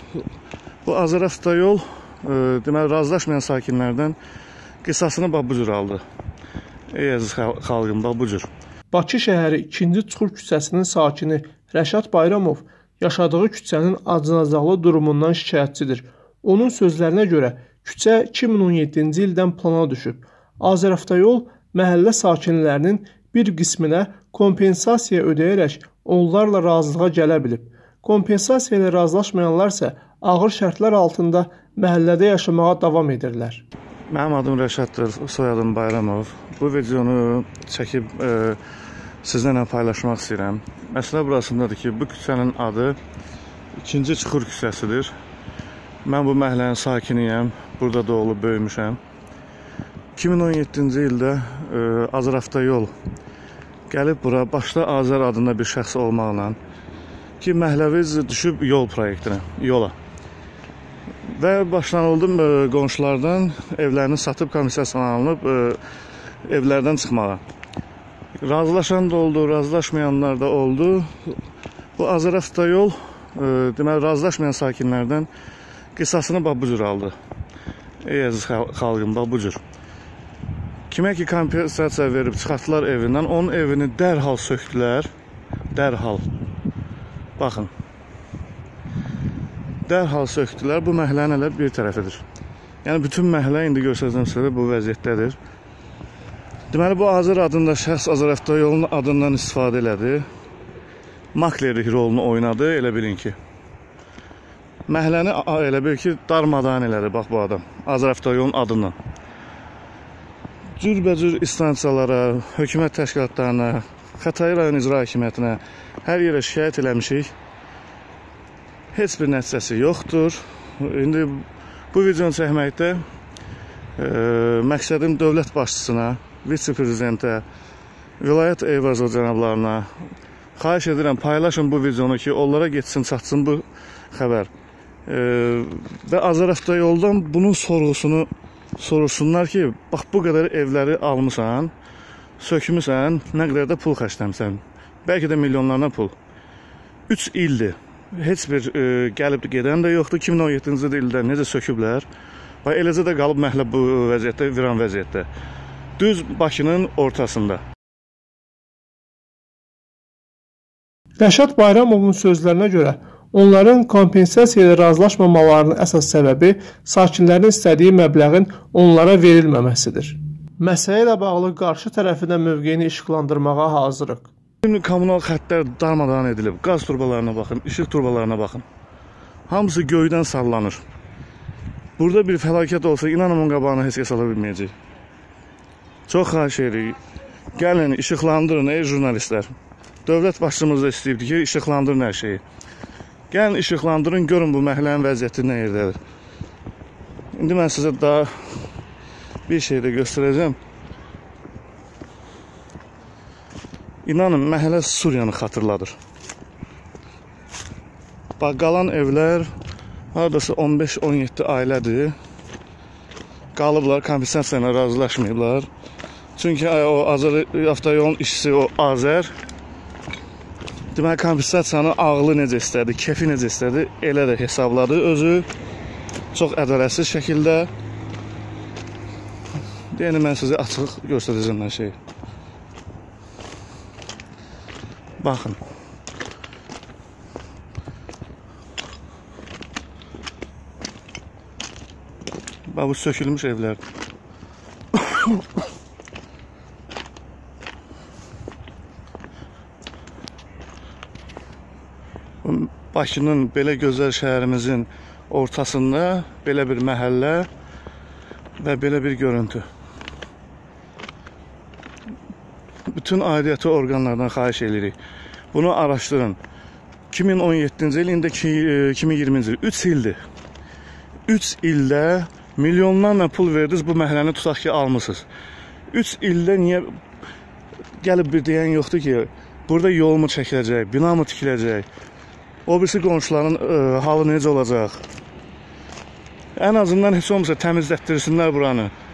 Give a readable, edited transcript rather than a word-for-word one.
Bu Azər avtoyol deməli razılaşmayan sakinlərdən qisasını bax bu cür aldı. Ey əziz xalqım, bax bu cür. Bakı şəhəri 2-ci Çuxur küçəsinin sakini Rəşad Bayramov yaşadığı küçənin acınacaqlı durumundan şikayətçidir. Onun sözlərinə görə küçə 2017-ci ildən plana düşüb. Azər avtoyol məhəllə sakinlərinin bir qisminə kompensasiya ödəyərək onlarla razılığa gələ bilib. Kompensasiya ilə razılaşmayanlar isə ağır şərtlər altında məhəllədə yaşamağa davam edirlər. Mənim adım Rəşaddır, soyadım Bayramov. Bu videonu çəkib sizlərlə paylaşmaq istəyirəm. Məsələ burasındadır ki, bu küçənin adı 2-ci Çuxur küçəsidir. Mən bu məhəllənin sakiniyəm, burada doğulub böyümüşəm. 2017-ci ildə Azər avtoyol gəlib bura, başda Azər adında bir şəxs olmaqla ki, məhəlləviz düşüb yol proyektinə, yola. Və başlanıldı qonşulardan evlərini satıb komissiyasına alınıb evlərdən çıxmağa. Razılaşan da oldu, razılaşmayanlar da oldu. Bu Azər avtoyol deməli razılaşmayan sakinlərdən qisasını bax bu cür aldı. Ey əziz xalqım, bax bu cür. Kimə ki kompensasiya verib çıxartdılar evindən, onun evini dərhal söktülər. Dərhal. Baxın. Dərhal söktülər. Bu məhəllənin elə bir tərəfidir. Yəni bütün məhəllə indi göstərəcəm sizə bu vəziyyətdədir. Deməli bu Azər adında şəxs Azər avtoyolunun adından istifadə elədi. Maklerlik rolunu oynadı, elə bilin ki. Məhəlləni elə bil ki, darmadağın elədi bax bu adam. Azər avtoyolunun adından. Cürbəcür istansiyalara, hökumət təşkilatlarına, Xətai rayon icra hakimiyyətinə hər yerə şikayət eləmişik. Heç bir nəticəsi yoxdur. İndi bu videonu çəkməkdə məqsədim dövlət başçısına, vitse-prezidentə, vilayət Eyvazov cənablarına xahiş edirəm, paylaşın bu videonu ki, onlara getsin, çatsın bu xəbər. Və Azər avtoyoldan bunun sorğusunu soruşsunlar ki, bax bu qədər evləri almışsan, sökmüsən, nə qədər də pul xərcləmsən. Bəlkə də milyonlarına pul. 3 ildir. Heç bir gəlib gedən də yoxdur. 2017-ci ildə necə söküblər. Bax, eləcə də qalıb məhəllə bu vəziyyətdə, viran vəziyyətdə. Düz Bakının ortasında. Rəşad Bayramovun sözlərinə görə, onların kompensasiya ilə razılaşmamalarının əsas səbəbi sakinlərin istədiyi məbləğin onlara verilməməsidir. Məsələ ilə bağlı qarşı tərəfindən mövqeyini işıqlandırmağa hazırıq. Şimdi kommunal xəttlər darmadağın edilib. Qaz turbalarına baxın, işıq turbalarına baxın. Hamısı göydən sallanır. Burada bir fəlakət olsa, inanın onun qabağına heç kəs ala bilməyəcək. Çox xahiş edirik. Gəlin, işıqlandırın ey jurnalistlər. Dövlət başçımız da istəyibdir ki, işıqlandırın hər şeyi. Gəlin, işıqlandırın, görün bu məhəllənin vəziyyəti nə yerdədir. İndi mən sizə daha bir şey də göstərəcəm. İnanın, məhəllə Suriyanı xatırladır. Bax, qalan evlər haradasa 15-17 ailədir. Qalıblar, kompensasiya ilə razılaşmayıblar. Çünki o Azər avtoyolun işçisi, o Azər deməli, kompensasiyanın ağlı necə istədi, kefi necə istədi, elə də hesabladı özü. Çox ədalətsiz şəkildə. Yəni, mən sizə açıq göstərəcəm hər şeyi. Baxın. Bax, bu sökülmüş evlərdir. Bakının, belə gözəl şəhərimizin ortasında belə bir məhəllə və belə bir görüntü. Bütün aidiyyəti orqanlardan xahiş edirik. Bunu araşdırın. 2017-ci il, indi 2020-ci il. 3 ildir. 3 ildə milyonlarla pul verdiniz, bu məhəlləni tutaq ki, almışsınız. 3 ildə niyə gəlib bir deyən yoxdur ki, burada yol mu çəkiləcək, bina mı tikiləcək? O birisi qonşuların halı necə olacaq? Ən azından heç olmasa təmizlətdirsinlər buranı.